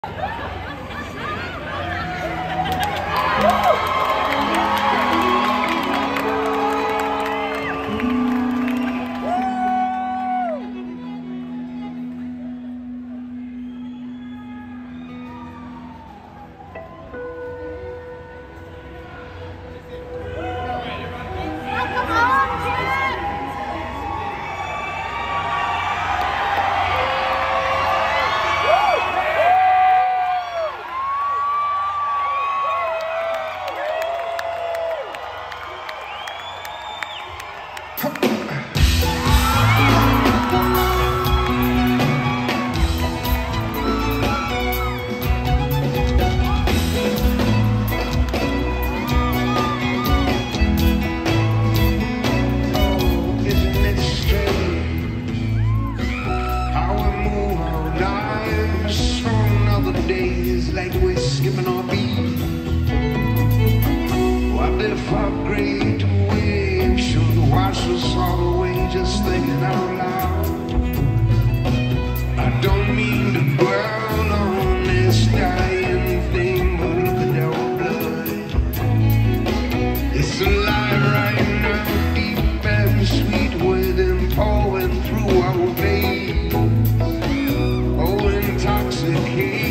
Like we're skipping our beat. What if our great wave should wash us all away? Just thinking out loud. I don't mean to dwell on this dying thing, but look at our blood. It's alive right now, deep and sweet, with them pouring through our veins. Oh, intoxicating.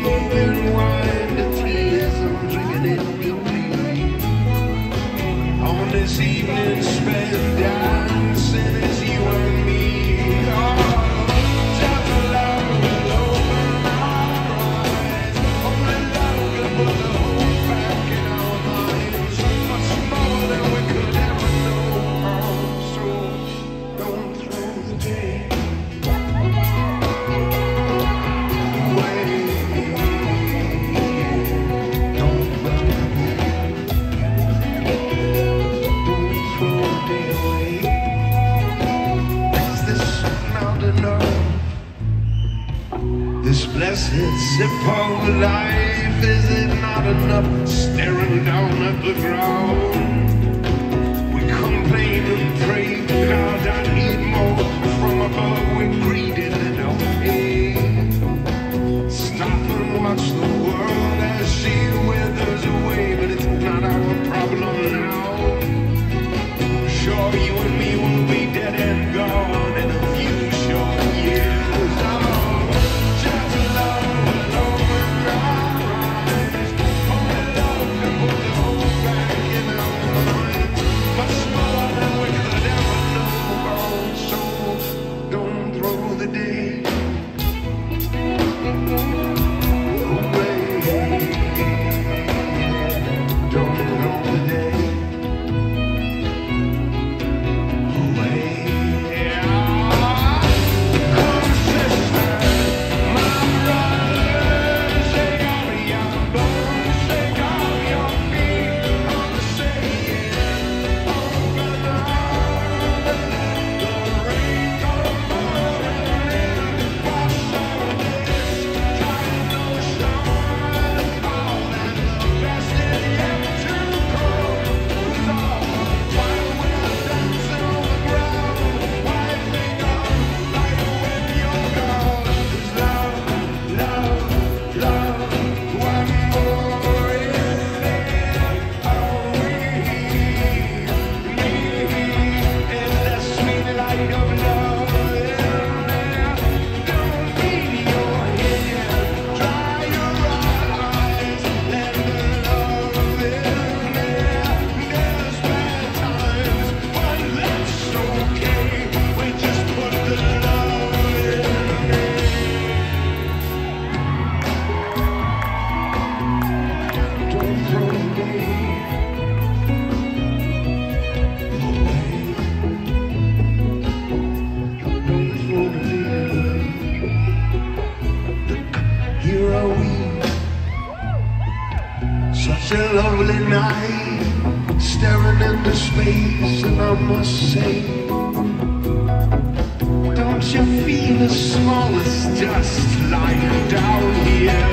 This evening spent dancing as you and me. Oh, just love will open our eyes. Only love can put the hope back in our minds. Much more than we could ever know. So don't throw the day away. Don't throw the this blessed sip of life, is it not enough? Staring down at the ground, we complain and pray, God, I need more from above. We're greedy, little pig. Stop and watch the world as she withers away, but it's not our problem now. Sure, you and me will be dead and gone in a few short years. Such a lovely night, staring into space, and I must say, don't you feel the smallest dust lying down here?